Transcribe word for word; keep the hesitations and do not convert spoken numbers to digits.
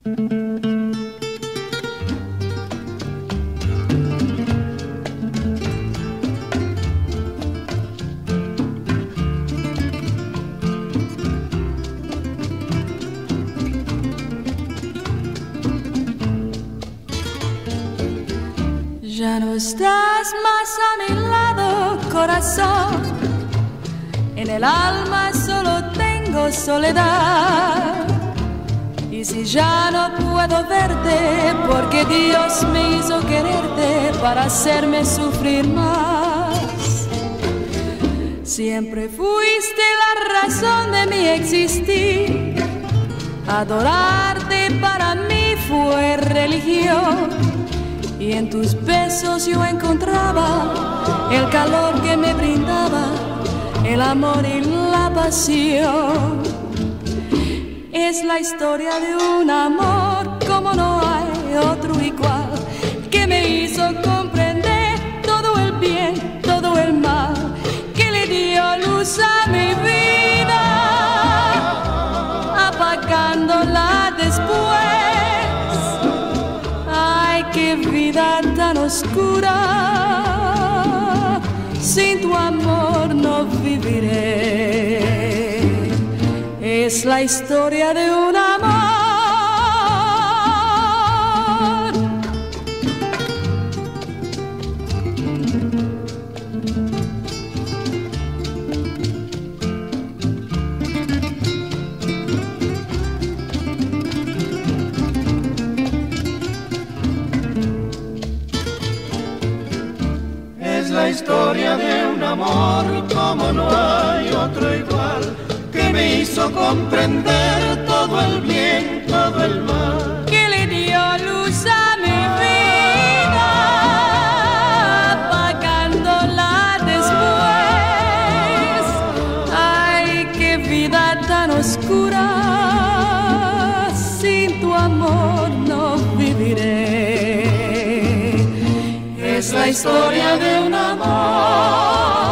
Ya no estás más a mi lado, corazón. En el alma solo tengo soledad. Y si ya no puedo verte, porque Dios me hizo quererte para hacerme sufrir más. Siempre fuiste la razón de mi existir. Adorarte para mí fue religión. Y en tus besos yo encontraba el calor que me brindaba, el amor y la pasión. Es la historia de un amor como no hay otro igual, que me hizo comprender todo el bien, todo el mal, que le dio luz a mi vida, apagándola después. Qué vida tan oscura, sin tu amor no viviré. Es la historia de un amor. La historia de un amor como no hay otro igual, que me hizo comprender todo el bien, todo el mal, que le dio luz a mi vida, apagándola después. Ay, qué vida tan oscura, sin tu amor no viviré. Es la historia de un amor.